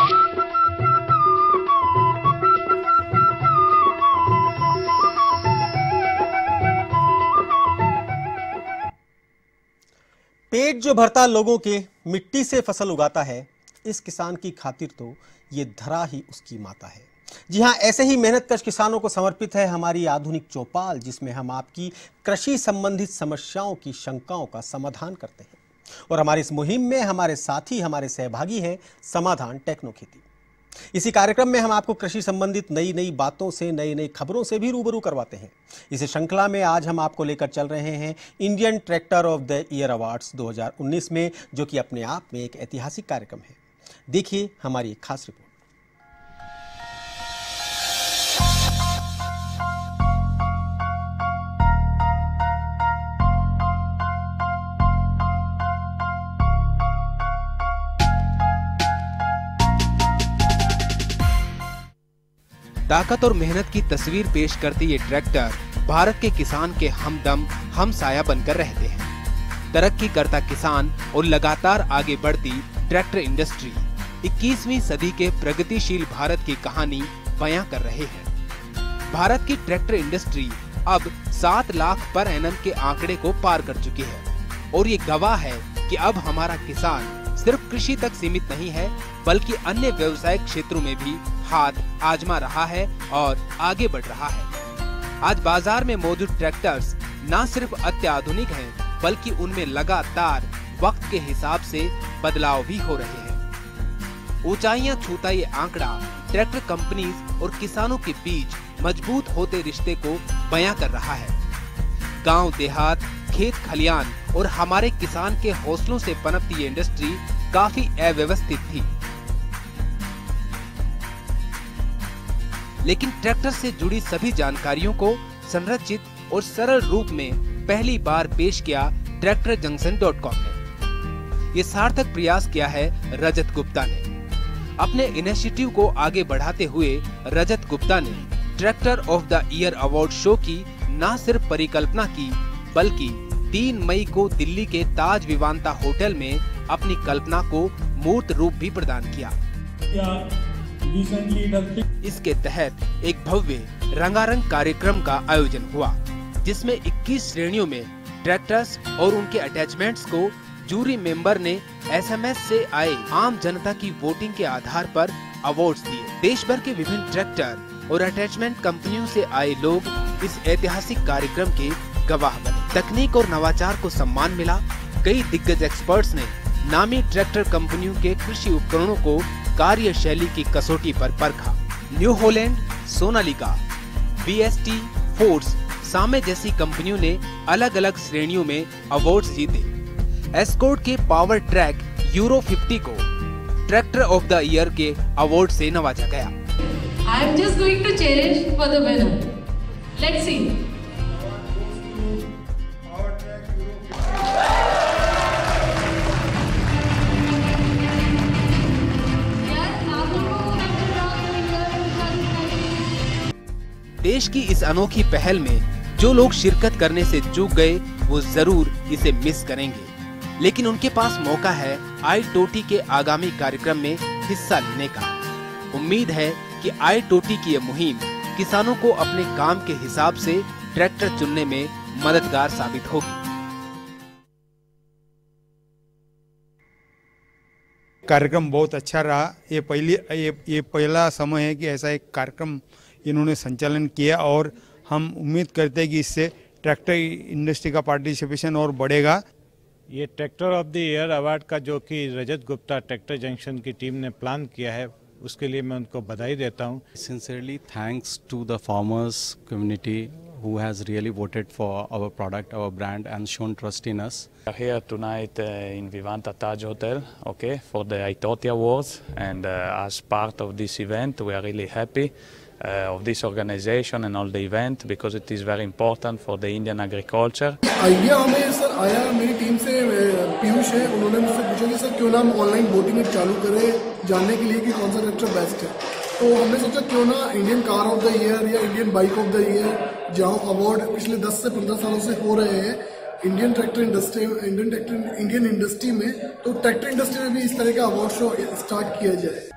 पेट जो भरता लोगों के मिट्टी से फसल उगाता है, इस किसान की खातिर तो ये धरा ही उसकी माता है। जी हां, ऐसे ही मेहनतकश किसानों को समर्पित है हमारी आधुनिक चौपाल, जिसमें हम आपकी कृषि संबंधित समस्याओं की शंकाओं का समाधान करते हैं। और हमारी इस मुहिम में हमारे साथी, हमारे सहभागी हैं समाधान टेक्नो खेती। इसी कार्यक्रम में हम आपको कृषि संबंधित नई नई बातों से, नई नई खबरों से भी रूबरू करवाते हैं। इस श्रृंखला में आज हम आपको लेकर चल रहे हैं Indian tractor of the year awards 2019 में, जो कि अपने आप में एक ऐतिहासिक कार्यक्रम है। देखिए हमारी एक खास रिपोर्ट। ताकत और मेहनत की तस्वीर पेश करती ये ट्रैक्टर भारत के किसान के हमदम, हमसाया बनकर रहते हैं। तरक्की करता किसान और लगातार आगे बढ़ती ट्रैक्टर इंडस्ट्री 21वीं सदी के प्रगतिशील भारत की कहानी बयां कर रहे हैं। भारत की ट्रैक्टर इंडस्ट्री अब 7 लाख पर एनम के आंकड़े को पार कर चुकी है और ये गवाह है कि अब हमारा किसान सिर्फ कृषि तक सीमित नहीं है, बल्कि अन्य व्यवसायिक क्षेत्रों में भी हाथ आजमा रहा है और आगे बढ़ रहा है। आज बाजार में मौजूद ट्रैक्टर्स न सिर्फ अत्याधुनिक हैं, बल्कि उनमें लगातार वक्त के हिसाब से बदलाव भी हो रहे हैं। ऊंचाइयां छूता ये आंकड़ा ट्रैक्टर कंपनीज और किसानों के बीच मजबूत होते रिश्ते को बयां कर रहा है। गांव देहात, खेत खलियान और हमारे किसान के हौसलों से पनपती ये इंडस्ट्री काफी अव्यवस्थित थी, लेकिन ट्रैक्टर से जुड़ी सभी जानकारियों को संरचित और सरल रूप में पहली बार पेश किया TractorJunction.com ने। ये सार्थक प्रयास किया है रजत गुप्ता ने। अपने इनिशिएटिव को आगे बढ़ाते हुए रजत गुप्ता ने tractor of the year award show की न सिर्फ परिकल्पना की, बल्कि 3 मई को दिल्ली के ताज विवांता होटल में अपनी कल्पना को मूर्त रूप भी प्रदान किया। इसके तहत एक भव्य रंगारंग कार्यक्रम का आयोजन हुआ, जिसमें 21 श्रेणियों में ट्रैक्टर्स और उनके अटैचमेंट्स को जूरी मेंबर ने SMS से आए आम जनता की वोटिंग के आधार पर अवार्ड्स दिए। देश भर के विभिन्न ट्रैक्टर और अटैचमेंट कंपनियों से आए लोग इस ऐतिहासिक कार्यक्रम के गवाह बने। तकनीक और नवाचार को सम्मान मिला। कई दिग्गज एक्सपर्ट्स ने नामी ट्रैक्टर कंपनियों के कृषि उपकरणों को कार्यशैली की कसौटी पर परखा। New Holland, Sonalika, BST, Force, Same जैसी कंपनियों ने अलग अलग श्रेणियों में अवार्ड्स जीते। एस्कॉर्ट के पावर ट्रैक यूरो 50 को ट्रैक्टर ऑफ द ईयर के अवार्ड से नवाजा गया। I am just going to challenge for the winner. Let's see. देश की इस अनोखी पहल में जो लोग शिरकत करने से चूक गए, वो जरूर इसे मिस करेंगे, लेकिन उनके पास मौका है iTOTY के आगामी कार्यक्रम में हिस्सा लेने का। उम्मीद है कि iTOTY की यह मुहिम किसानों को अपने काम के हिसाब से ट्रैक्टर चुनने में मददगार साबित होगी। कार्यक्रम बहुत अच्छा रहा। ये पहला समय है कि ऐसा एक कार्यक्रम इन्होंने संचालन किया और हम उम्मीद करते हैं कि इससे ट्रैक्टर इंडस्ट्री का पार्टिसिपेशन और बढ़ेगा। ये tractor of the year award का जो कि रजत गुप्ता ट्रैक्टर जंक्शन की टीम ने प्लान किया है, उसके लिए मैं उनको बधाई देता हूँ। Sincerely thanks to the farmers community who has really voted for our product, our brand and shown trust in us. We are here tonight in Vivanta Taj Hotel, okay, for the iTOTY Awards, and as part of this event we are really happy of this organization and all the event because it is very important for the Indian agriculture. Idea हमें sir आया मेरी team से, पीयूष है, उन्होंने मुझसे पूछा कि sir क्यों ना हम ऑनलाइन वोटिंग चालू करें जानने के लिए कि कौन सा ट्रैक्टर बेस्ट है। तो हमने सोचा क्यों ना Indian car of the year या Indian bike of the year, जहाँ अवार्ड पिछले 10 से 15 सालों से हो रहे हैं इंडियन इंडस्ट्री में, तो ट्रैक्टर इंडस्ट्री में भी इस तरह का अवार्ड शो स्टार्ट किया जाए।